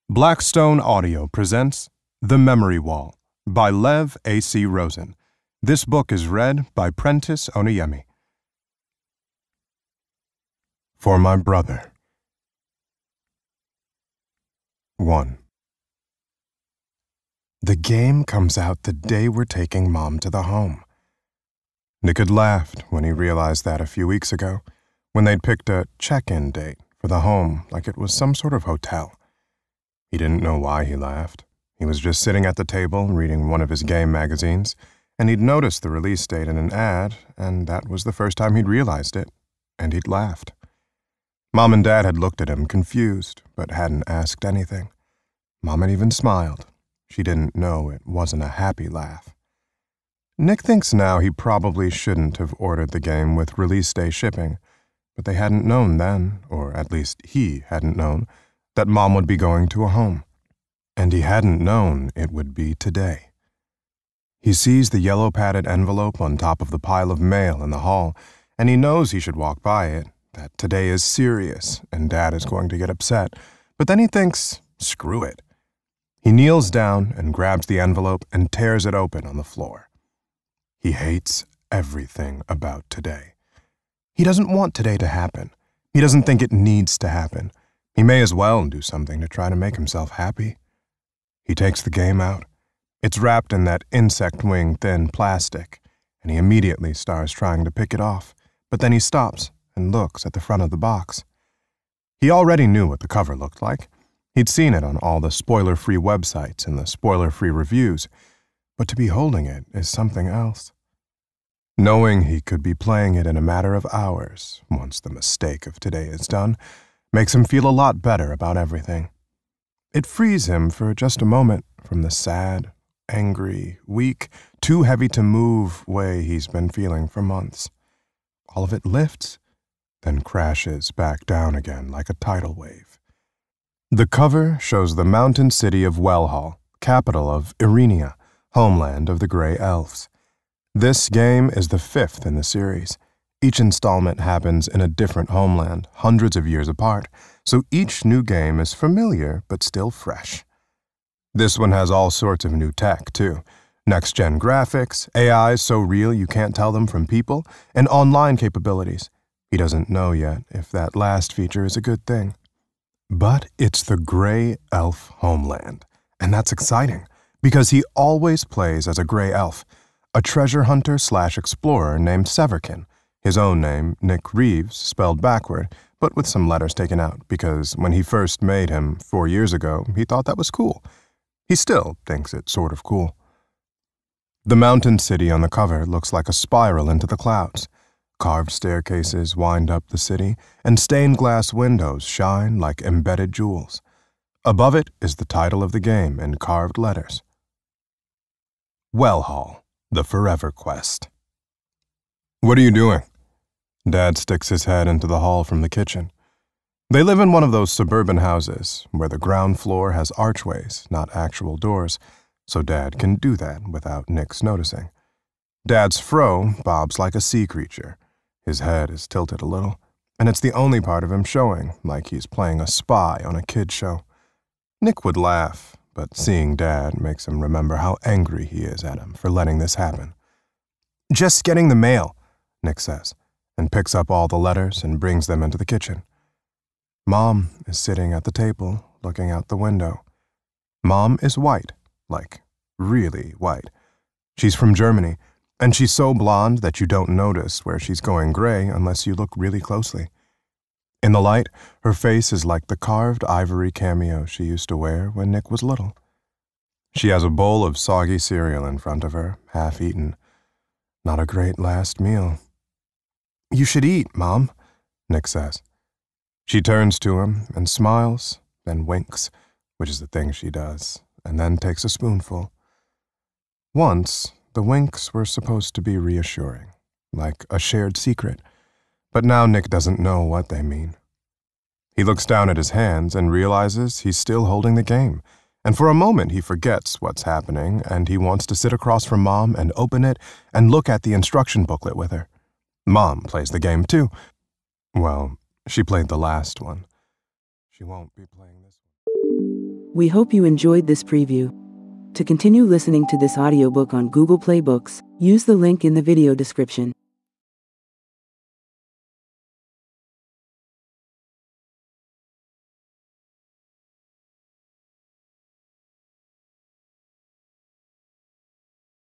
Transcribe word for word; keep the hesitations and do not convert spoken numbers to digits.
Blackstone Audio presents The Memory Wall by Lev A C Rosen. This book is read by Prentice Onayemi. For my brother. one. The game comes out the day we're taking Mom to the home. Nick had laughed when he realized that a few weeks ago, when they'd picked a check-in date for the home like it was some sort of hotel. He didn't know why he laughed. He was just sitting at the table reading one of his game magazines, and he'd noticed the release date in an ad, and that was the first time he'd realized it, and he'd laughed. Mom and Dad had looked at him confused, but hadn't asked anything. Mom had even smiled. She didn't know it wasn't a happy laugh. Nick thinks now he probably shouldn't have ordered the game with release day shipping, but they hadn't known then, or at least he hadn't known, that Mom would be going to a home. And he hadn't known it would be today. He sees the yellow padded envelope on top of the pile of mail in the hall, and he knows he should walk by it, that today is serious and Dad is going to get upset, but then he thinks, screw it. He kneels down and grabs the envelope and tears it open on the floor. He hates everything about today. He doesn't want today to happen. He doesn't think it needs to happen. He may as well do something to try to make himself happy. He takes the game out. It's wrapped in that insect wing thin plastic, and he immediately starts trying to pick it off, but then he stops and looks at the front of the box. He already knew what the cover looked like. He'd seen it on all the spoiler-free websites and the spoiler-free reviews, but to be holding it is something else. Knowing he could be playing it in a matter of hours, once the mistake of today is done, makes him feel a lot better about everything. It frees him for just a moment from the sad, angry, weak, too heavy to move way he's been feeling for months. All of it lifts, then crashes back down again like a tidal wave. The cover shows the mountain city of Wellhall, capital of Irenia, homeland of the Grey Elves. This game is the fifth in the series. Each installment happens in a different homeland, hundreds of years apart, so each new game is familiar but still fresh. This one has all sorts of new tech, too. Next-gen graphics, A Is so real you can't tell them from people, and online capabilities. He doesn't know yet if that last feature is a good thing. But it's the Grey Elf homeland, and that's exciting, because he always plays as a Grey Elf, a treasure hunter slash explorer named Severkin, his own name, Nick Reeves, spelled backward, but with some letters taken out, because when he first made him four years ago, he thought that was cool. He still thinks it's sort of cool. The mountain city on the cover looks like a spiral into the clouds. Carved staircases wind up the city, and stained glass windows shine like embedded jewels. Above it is the title of the game in carved letters. Wellhall, the Forever Quest. What are you doing? Dad sticks his head into the hall from the kitchen. They live in one of those suburban houses where the ground floor has archways, not actual doors, so Dad can do that without Nick's noticing. Dad's fro bobs like a sea creature. His head is tilted a little, and it's the only part of him showing, like he's playing a spy on a kid show. Nick would laugh, but seeing Dad makes him remember how angry he is at him for letting this happen. Just getting the mail, Nick says, and picks up all the letters and brings them into the kitchen. Mom is sitting at the table, looking out the window. Mom is white, like really white. She's from Germany, and she's so blonde that you don't notice where she's going gray unless you look really closely. In the light, her face is like the carved ivory cameo she used to wear when Nick was little. She has a bowl of soggy cereal in front of her, half-eaten. Not a great last meal. You should eat, Mom, Nick says. She turns to him and smiles, then winks, which is the thing she does, and then takes a spoonful. Once, the winks were supposed to be reassuring, like a shared secret, but now Nick doesn't know what they mean. He looks down at his hands and realizes he's still holding the game, and for a moment he forgets what's happening and he wants to sit across from Mom and open it and look at the instruction booklet with her. Mom plays the game too. Well, she played the last one. She won't be playing this one. We hope you enjoyed this preview. To continue listening to this audiobook on Google Play Books, use the link in the video description.